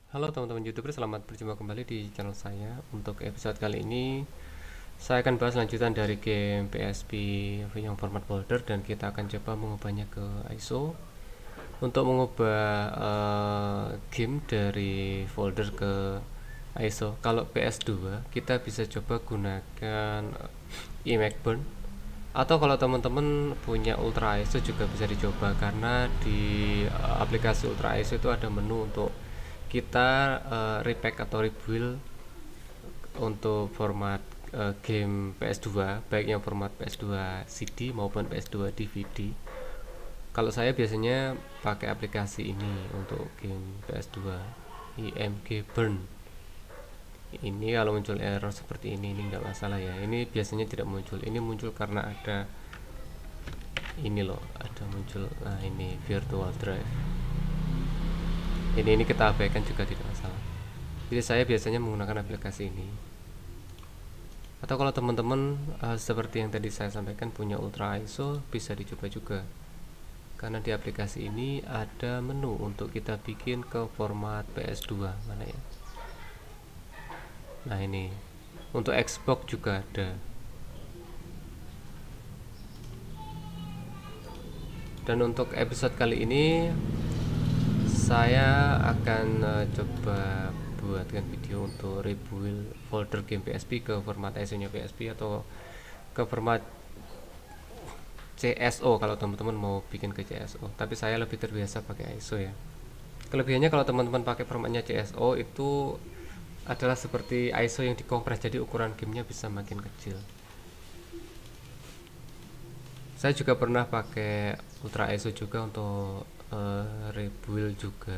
Halo teman-teman YouTuber, selamat berjumpa kembali di channel saya. Untuk episode kali ini, saya akan bahas lanjutan dari game PSP yang format folder dan kita akan coba mengubahnya ke ISO. Untuk mengubah game dari folder ke ISO, kalau PS2 kita bisa coba gunakan iMac Burn, atau kalau teman-teman punya Ultra ISO juga bisa dicoba, karena di aplikasi Ultra ISO itu ada menu untuk kita repack atau rebuild untuk format game PS2, baik yang format PS2 CD maupun PS2 DVD. Kalau saya biasanya pakai aplikasi ini untuk game PS2, IMG Burn. Ini kalau muncul error seperti ini nggak masalah ya. Ini biasanya tidak muncul. Ini muncul karena ada ini loh, ada muncul. Nah, ini virtual drive. Ini kita abaikan juga tidak masalah. Jadi saya biasanya menggunakan aplikasi ini. Atau kalau teman-teman seperti yang tadi saya sampaikan punya Ultra ISO, bisa dicoba juga. Karena di aplikasi ini ada menu untuk kita bikin ke format PS2 mana ya. Nah, ini untuk Xbox juga ada. Dan untuk episode kali ini saya akan coba buatkan video untuk rebuild folder game PSP ke format ISO nya PSP atau ke format CSO kalau teman-teman mau bikin ke CSO. Tapi saya lebih terbiasa pakai ISO ya. Kelebihannya kalau teman-teman pakai formatnya CSO itu adalah seperti ISO yang dikompres, jadi ukuran gamenya bisa makin kecil. Saya juga pernah pakai Ultra ISO juga untuk rebuild juga.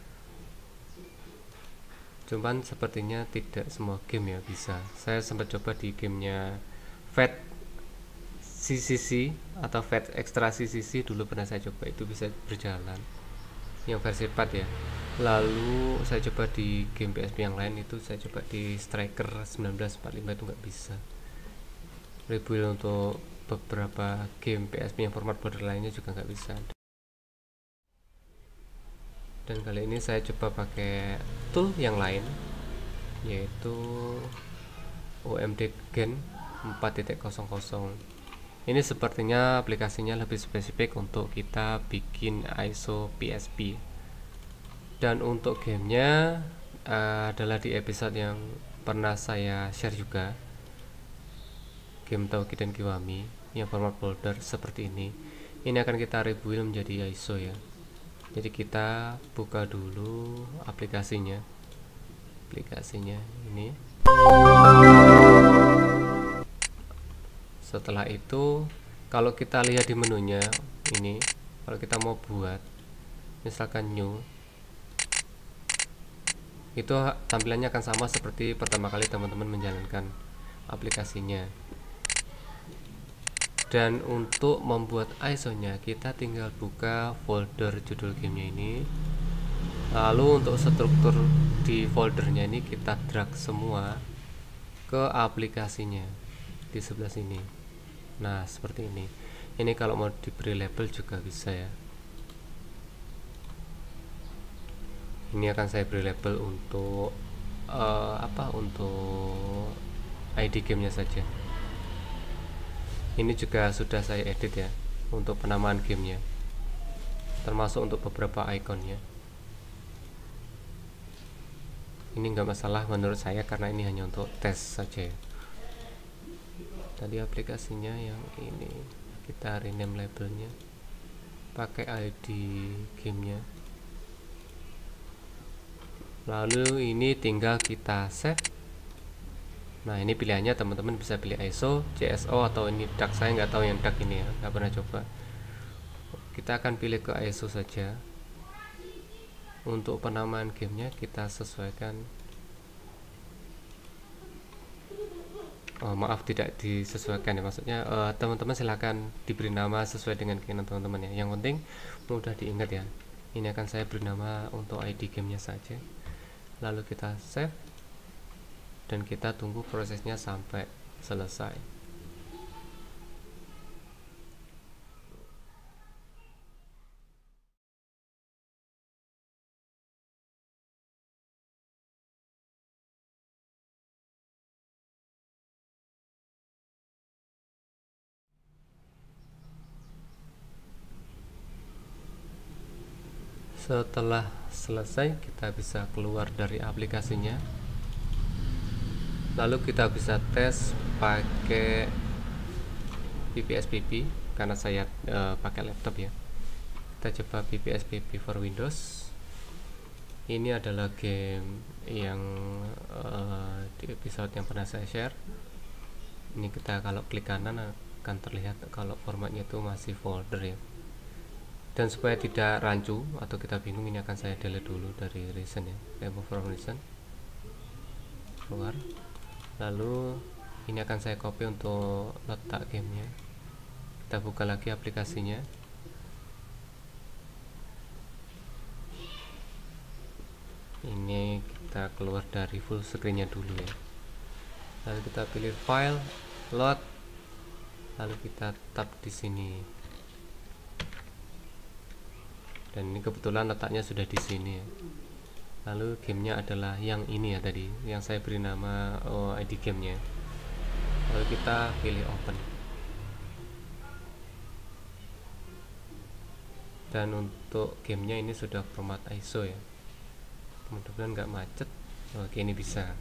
Cuman sepertinya tidak semua game ya bisa. Saya sempat coba di gamenya Fat CCC atau Fat Extra CCC dulu, pernah saya coba, itu bisa berjalan yang versi 4 ya. Lalu saya coba di game PSP yang lain, itu saya coba di Striker 1945 itu nggak bisa. Rebuild untuk beberapa game PSP yang format border lainnya juga nggak bisa. Dan kali ini saya coba pakai tool yang lain, yaitu OMD Gen 4.00. Ini sepertinya aplikasinya lebih spesifik untuk kita bikin ISO PSP. Dan untuk gamenya adalah di episode yang pernah saya share juga, game Tauki dan Kiwami yang format folder seperti ini. Ini akan kita rebuild menjadi ISO ya. Jadi kita buka dulu aplikasinya ini. Setelah itu kalau kita lihat di menunya ini, kalau kita mau buat misalkan new, itu tampilannya akan sama seperti pertama kali teman-teman menjalankan aplikasinya. Dan untuk membuat ISO nya kita tinggal buka folder judul gamenya ini. Lalu untuk struktur di foldernya ini kita drag semua ke aplikasinya di sebelah sini. Nah, seperti ini. Ini kalau mau diberi label juga bisa ya. Ini akan saya beri label untuk untuk ID gamenya saja. Ini juga sudah saya edit ya untuk penamaan gamenya, termasuk untuk beberapa ikonnya. Ini nggak masalah menurut saya karena ini hanya untuk tes saja ya. Tadi aplikasinya yang ini kita rename labelnya pakai ID gamenya. Lalu ini tinggal kita save. Nah, ini pilihannya teman-teman bisa pilih ISO, CSO, atau ini DAC. Saya nggak tahu yang DAC ini ya, nggak pernah coba. Kita akan pilih ke ISO saja. Untuk penamaan gamenya kita sesuaikan. Oh, maaf, tidak disesuaikan ya, maksudnya teman-teman silahkan diberi nama sesuai dengan keinginan teman-teman ya. Yang penting mudah diingat ya. Ini akan saya beri nama untuk ID gamenya saja. Lalu kita save dan kita tunggu prosesnya sampai selesai. Setelah selesai, kita bisa keluar dari aplikasinya, lalu kita bisa tes pakai PPSPP karena saya pakai laptop ya. Kita coba PPSPP for Windows. Ini adalah game yang di episode yang pernah saya share. Ini kita kalau klik kanan akan terlihat kalau formatnya itu masih folder ya. Dan supaya tidak rancu atau kita bingung, ini akan saya delete dulu dari recent ya, remove from recent, keluar. Lalu ini akan saya copy untuk letak gamenya. Kita buka lagi aplikasinya. Ini kita keluar dari full screennya dulu ya. Lalu kita pilih file, load, lalu kita tap di sini. Dan ini kebetulan letaknya sudah di sini ya. Lalu gamenya adalah yang ini ya tadi, yang saya beri nama ID gamenya. Lalu kita pilih open. Dan untuk gamenya ini sudah format ISO ya. Mudah-mudahan nggak macet. Oke, ini bisa.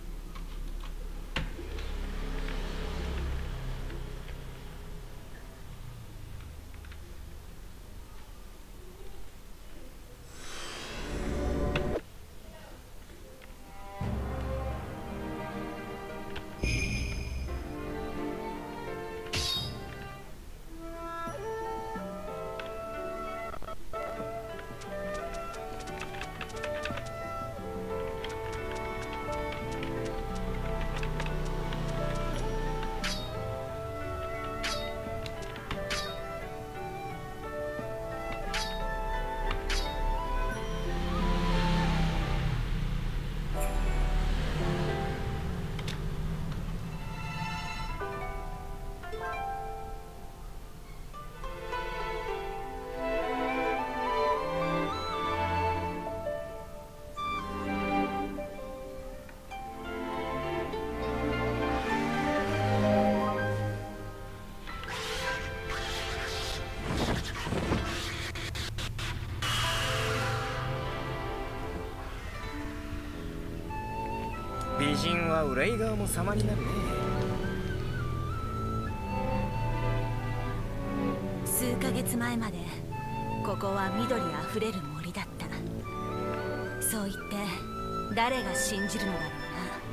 数ヶ月前までここは緑あふれる森だった。そう言って誰が信じるのだろうな。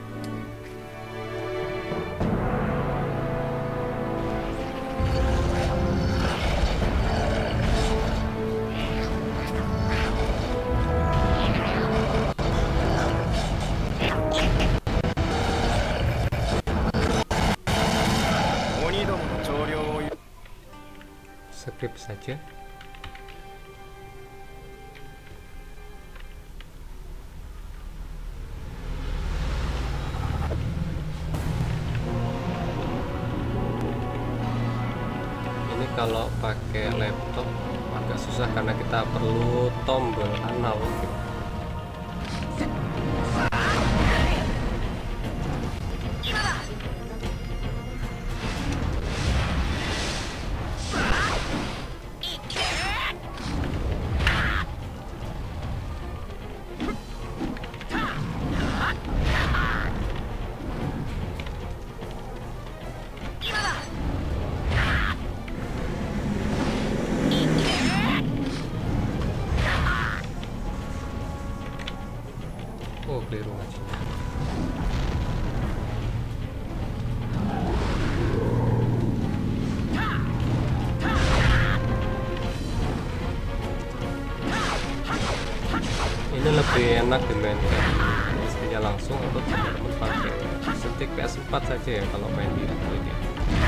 Skip saja. Ini kalau pakai laptop agak susah karena kita perlu tombol analog gitu. Oh, keliru aja. Ini lebih enak dimainkan PSP-nya langsung atau teman-teman pakai stick PS4 saja ya kalau main di Android ya.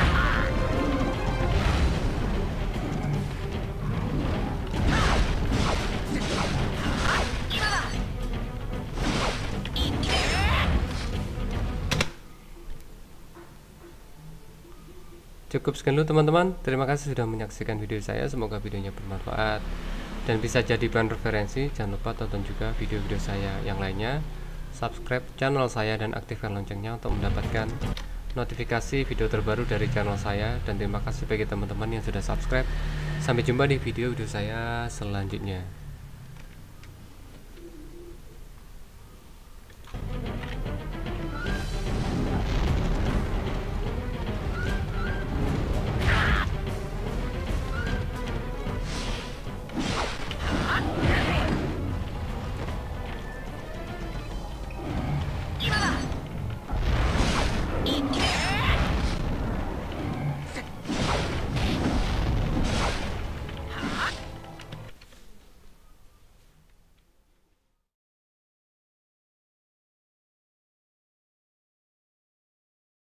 Cukup sekian dulu teman-teman. Terima kasih sudah menyaksikan video saya. Semoga videonya bermanfaat dan bisa jadi bahan referensi. Jangan lupa tonton juga video-video saya yang lainnya. Subscribe channel saya dan aktifkan loncengnya untuk mendapatkan notifikasi video terbaru dari channel saya. Dan terima kasih bagi teman-teman yang sudah subscribe. Sampai jumpa di video-video saya selanjutnya.